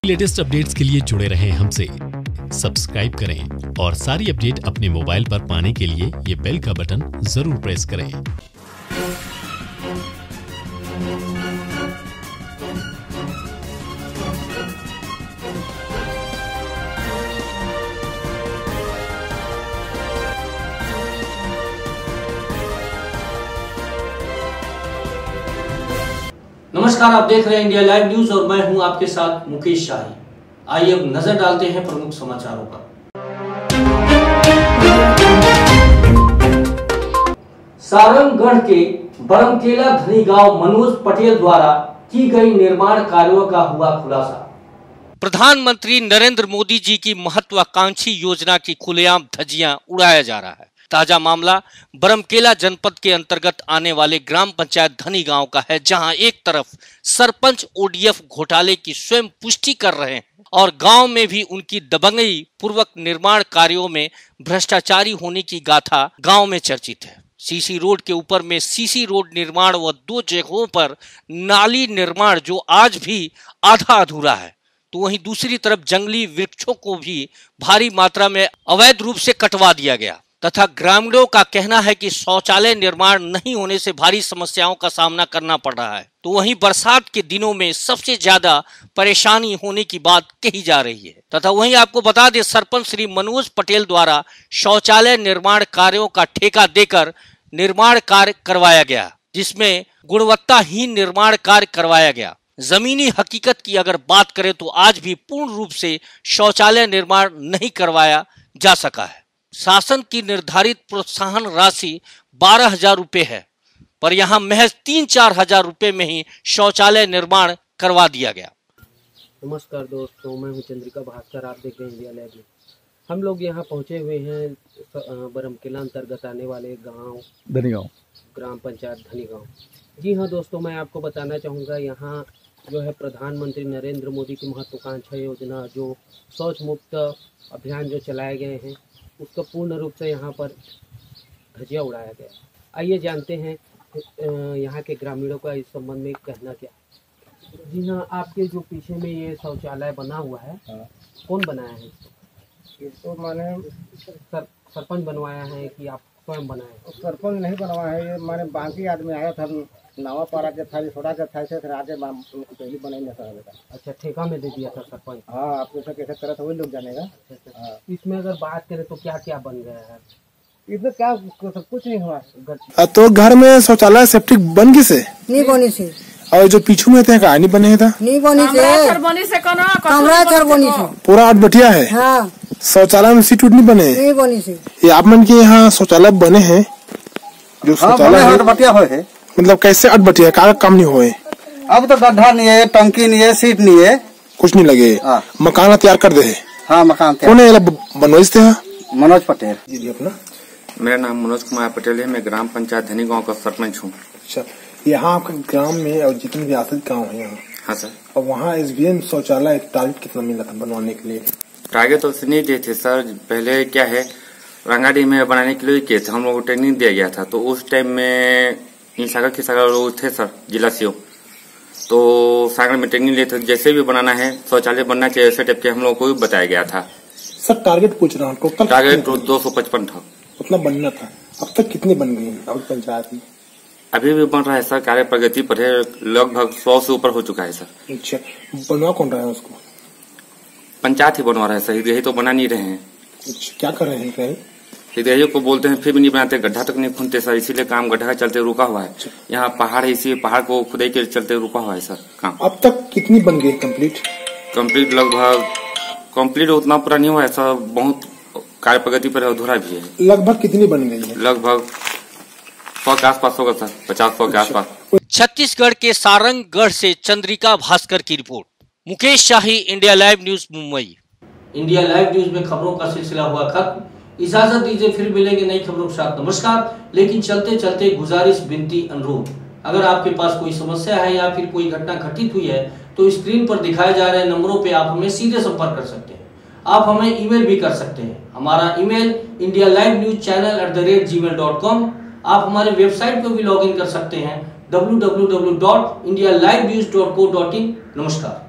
Latest updates के लिए जुड़े रहें हमसे, सब्सक्राइब करें और सारी अपडेट अपने मोबाइल पर पाने के लिए ये बेल का बटन जरूर प्रेस करें। नमस्कार, आप देख रहे हैं इंडिया लाइव न्यूज और मैं हूं आपके साथ मुकेश शाही। आइए अब नजर डालते हैं प्रमुख समाचारों पर। सारंगगढ़ के बरमकेला धनी गांव मनोज पटेल द्वारा की गई निर्माण कार्यों का हुआ खुलासा। प्रधानमंत्री नरेंद्र मोदी जी की महत्वाकांक्षी योजना की खुलेआम धज्जियां उड़ाया जा रहा है। ताजा मामला बरमकेला जनपद के अंतर्गत आने वाले ग्राम पंचायत धनी गांव का है, जहां एक तरफ सरपंच ओडीएफ घोटाले की स्वयं पुष्टि कर रहे हैं और गांव में भी उनकी दबंगई पूर्वक निर्माण कार्यों में भ्रष्टाचारी होने की गाथा गांव में चर्चित है। सीसी रोड के ऊपर में सीसी रोड निर्माण व 2 जगहों पर नाली निर्माण जो आज भी आधा अधूरा है, तो वहीं दूसरी तरफ जंगली वृक्षों को भी भारी मात्रा में अवैध रूप से कटवा दिया गया तथा ग्रामीणों का कहना है कि शौचालय निर्माण नहीं होने से भारी समस्याओं का सामना करना पड़ रहा है। तो वहीं बरसात के दिनों में सबसे ज्यादा परेशानी होने की बात कही जा रही है। तथा वहीं आपको बता दें, सरपंच श्री मनोज पटेल द्वारा शौचालय निर्माण कार्यों का ठेका देकर निर्माण कार्य करवाया गया, जिसमें गुणवत्ताहीन निर्माण कार्य करवाया गया। जमीनी हकीकत की अगर बात करें तो आज भी पूर्ण रूप से शौचालय निर्माण नहीं करवाया जा सका है। शासन की निर्धारित प्रोत्साहन राशि 12,000 रुपए है, पर यहाँ महज 3-4 हजार रुपए में ही शौचालय निर्माण करवा दिया गया। नमस्कार दोस्तों, मैं हूं चंद्रिका भास्कर। आप देख रहे हैं इंडिया लाइव न्यूज। हम लोग यहाँ पहुँचे हुए हैं बरमकेला अंतर्गत आने वाले गांव धनी गांव, ग्राम पंचायत धनी गांव। जी हाँ दोस्तों, मैं आपको बताना चाहूँगा, यहाँ जो है प्रधानमंत्री नरेंद्र मोदी की महत्वाकांक्षी योजना जो शौच मुक्त अभियान जो चलाए गए हैं, उसका पूर्ण रूप से यहाँ पर धज्जियां उड़ाया गया। आइए जानते हैं यहाँ के ग्रामीणों का इस संबंध में कहना क्या। जी हाँ, आपके जो पीछे में ये शौचालय बना हुआ है, कौन बनाया है इसको? माने सरपंच बनवाया है कि आप स्वयं बनाए? सरपंच नहीं बनवाया है, ये माने बाकी आदमी आया था, नवा पारा के था, छोटा के था, फिर आगे पहले बनाई था। अच्छा, ठेका में दे दिया था सरपंच? हाँ, आप कैसे कैसे तरह वही लोग जानेगा। इसमें अगर बात करें तो क्या क्या बन गया है? इसमें क्या सब कुछ नहीं हुआ। तो घर में शौचालय सेप्टिक बन गई से नहीं बनी से, और जो पीछू में थे कहानी बने था नहीं बनी से, कमरा बनी से, पूरा अटबटिया है। हाँ। शौचालय में सीट नहीं बने, नहीं बनी से। ये आप मन के यहाँ शौचालय बने हैं, जो शौचालय अटबटिया है, मतलब कैसे अटबटिया का काम नहीं हुए? अब तो गड्ढा नहीं है, टंकी नहीं है, सीट नहीं है, कुछ नहीं लगे। मकान तैयार कर दे। हाँ, मकान कौन है? बनोज थे? मनोज पटेल जी। अपना मेरा नाम मनोज कुमार पटेल है, मैं ग्राम पंचायत धनी गांव का सरपंच हूँ। अच्छा, यहाँ आपके ग्राम में और जितने भी आश्रित गाँव है यहाँ? हाँ सर। और वहाँ SBM शौचालय टारगेट कितना मिला था बनवाने के लिए? टारगेट तो नहीं दिए थे सर। पहले क्या है, रंगाडी में बनाने के लिए किए थे, हम लोग को ट्रेनिंग दिया गया था। तो उस टाइम में सागर के सागर लोग थे सर, जिला सीओ, तो सागर में ट्रेनिंग लिए थे। जैसे भी बनाना है, शौचालय बनना चाहिए, ऐसे टाइप के हम लोग को भी बताया गया था। सर टारगेट पूछ रहा हूँ, टोटल टारगेट 255 था, उतना बनना था। अब तक कितने बन गए अब पंचायत में? अभी भी बन रहा है सर, कार्य प्रगति पर है, लगभग 100 से ऊपर हो चुका है सर। अच्छा, बनवा कौन रहा है उसको? पंचायत ही बनवा रहा है सर, यही तो बना नहीं रहे हैं। अच्छा, क्या कर रहे हैं? हितैषियों को बोलते हैं फिर भी नहीं बनाते, गड्ढा तक नहीं खुनते सर, इसीलिए काम गड्ढा के चलते रुका हुआ है। यहाँ पहाड़ है, इसी पहाड़ को खुदाई के चलते रुका हुआ है सर काम। अब तक कितनी बन गई कंप्लीट? लगभग कंप्लीट उतना पूरा नहीं हुआ है सर, बहुत कार्य प्रगति पर अधूरा भी है। लगभग कितनी बन गई है? लगभग 100 के आसपास होगा सर, 50-100 के आसपास। छत्तीसगढ़ के सारंगगढ़ से चंद्रिका भास्कर की रिपोर्ट। Mukesh Shahi, India live news, Mumbai. India live news में खबरों का सिलसिला हुआ खत्म। इजाजत दीजिए, फिर मिलेंगे नई खबरों के साथ। नमस्कार। लेकिन चलते चलते गुजारिश, विनती, अनुरोध, अगर आपके पास कोई समस्या है या फिर कोई घटना घटित हुई है तो स्क्रीन पर दिखाए जा रहे नंबरों पे आप हमें सीधे संपर्क कर सकते हैं। आप हमें ईमेल भी कर सकते हैं। हमारा ईमेल indialivenewschannel@gmail.com। आप हमारे वेबसाइट पर भी लॉगिन कर सकते हैं www.indialivenews.co.in। नमस्कार।